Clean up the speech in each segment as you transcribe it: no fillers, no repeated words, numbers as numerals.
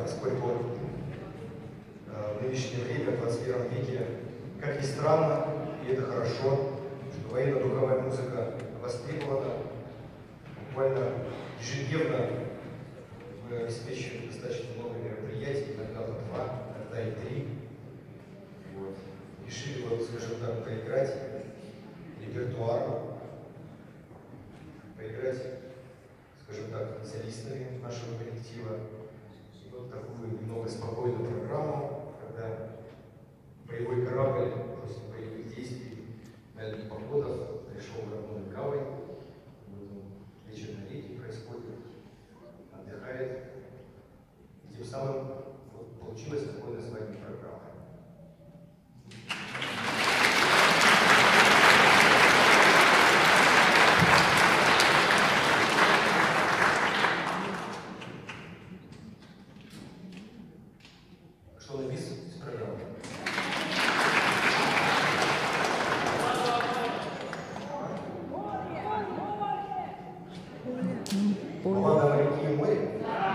поскольку в нынешнее время, в 21 веке, как ни странно, и это хорошо, что военно-духовая музыка востребована, буквально ежедневно мы обеспечиваем достаточно много мероприятий, иногда по 2, иногда и 3. Вот. Решили, вот, скажем так, поиграть репертуар, поиграть, скажем так, солистами нашего коллектива. И вот такую немного спокойную программу, когда боевой корабль после боевых действий на этих походах пришел в родную гавань. Вечер на реке происходит, отдыхает. И тем самым вот, получилось такое название программы. Что навис с программы? Баллада «Моряки и море»?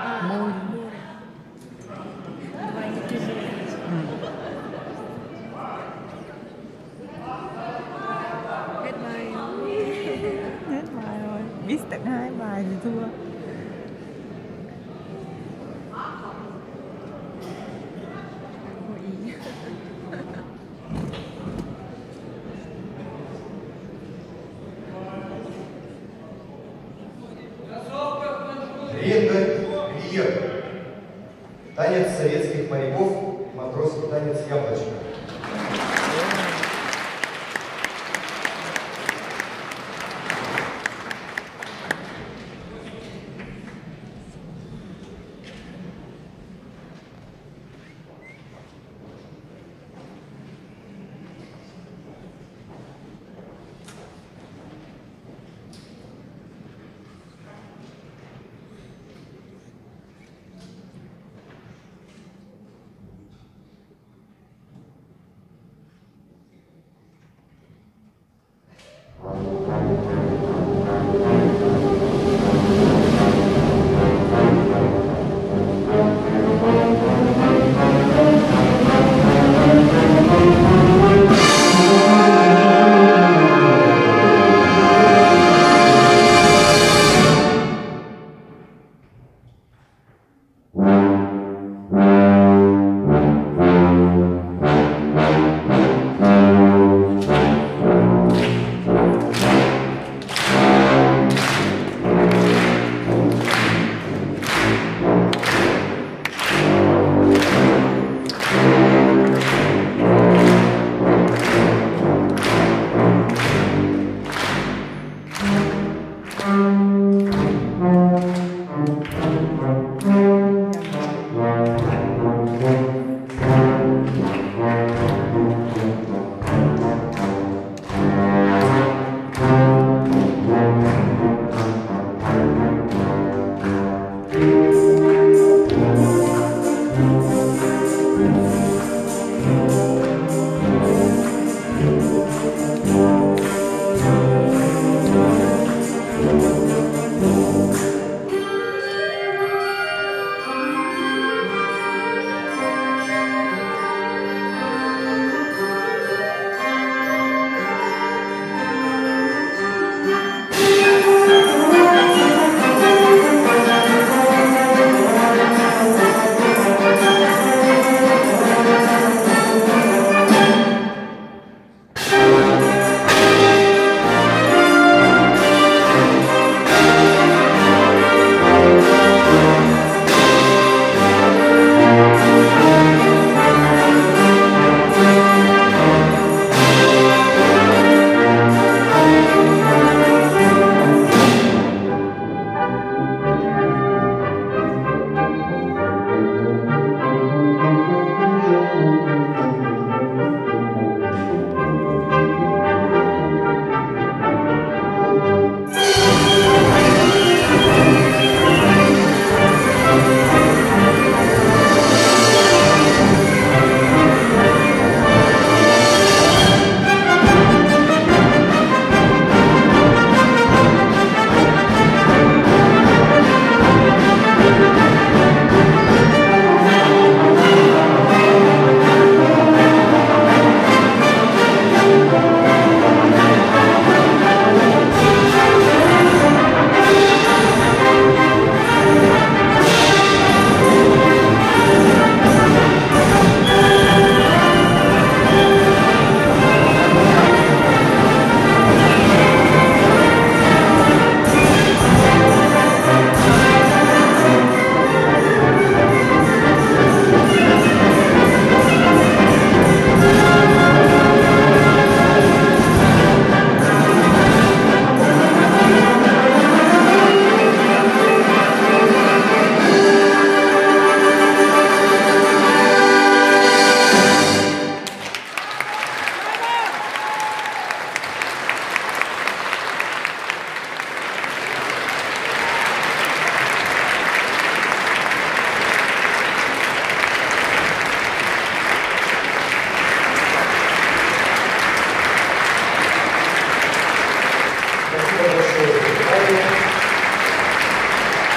Hết bài rồi. Biết tận 2 bài thì thua. Ренга-Льер. Танец советских моряков, матросский танец «Яблочко».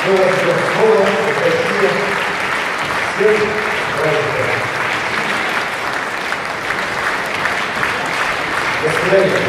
Снова всем снова, красиво. Всем праздником. До свидания.